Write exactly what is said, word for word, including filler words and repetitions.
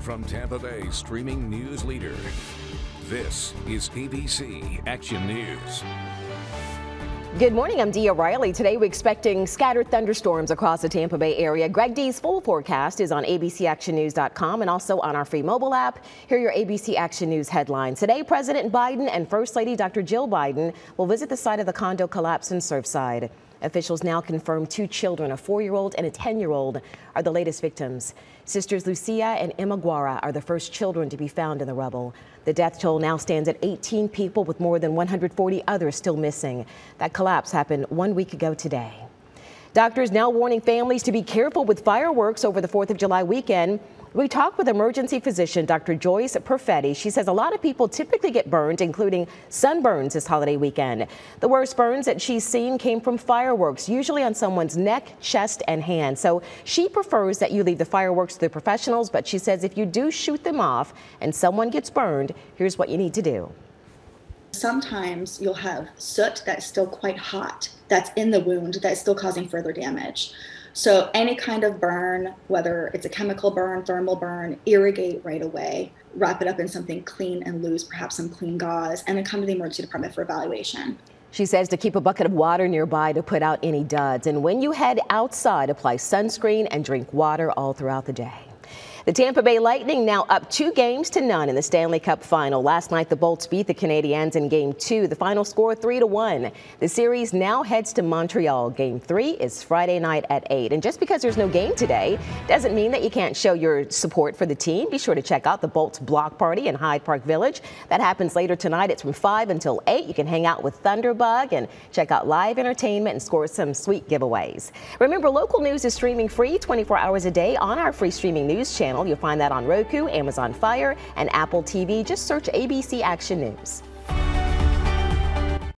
from Tampa Bay streaming news leader. This is A B C Action News. Good morning, I'm Dia Riley. Today we're expecting scattered thunderstorms across the Tampa Bay area. Greg D's full forecast is on A B C action news dot com and also on our free mobile app. Here are your A B C Action News headlines. Today, President Biden and First Lady Doctor Jill Biden will visit the site of the condo collapse in Surfside. Officials now confirm two children, a four-year-old and a ten-year-old, are the latest victims. Sisters Lucia and Emma Guara are the first children to be found in the rubble. The death toll now stands at eighteen people, with more than one hundred forty others still missing. That collapse happened one week ago today. Doctors now warning families to be careful with fireworks over the fourth of July weekend. We talked with emergency physician Doctor Joyce Perfetti. She says a lot of people typically get burned, including sunburns this holiday weekend. The worst burns that she's seen came from fireworks, usually on someone's neck, chest, and hand. So she prefers that you leave the fireworks to the professionals, but she says if you do shoot them off and someone gets burned, here's what you need to do. Sometimes you'll have soot that's still quite hot, that's in the wound, that's still causing further damage. So any kind of burn, whether it's a chemical burn, thermal burn, irrigate right away, wrap it up in something clean and loose, perhaps some clean gauze, and then come to the emergency department for evaluation. She says to keep a bucket of water nearby to put out any duds. And when you head outside, apply sunscreen and drink water all throughout the day. The Tampa Bay Lightning now up two games to none in the Stanley Cup final. Last night, the Bolts beat the Canadiens in game two. The final score three to one. The series now heads to Montreal. Game three is Friday night at eight. And just because there's no game today doesn't mean that you can't show your support for the team. Be sure to check out the Bolts block party in Hyde Park Village. That happens later tonight. It's from five until eight. You can hang out with Thunderbug and check out live entertainment and score some sweet giveaways. Remember, local news is streaming free twenty-four hours a day on our free streaming news channel. You'll find that on Roku, Amazon Fire, and Apple T V. Just search A B C Action News.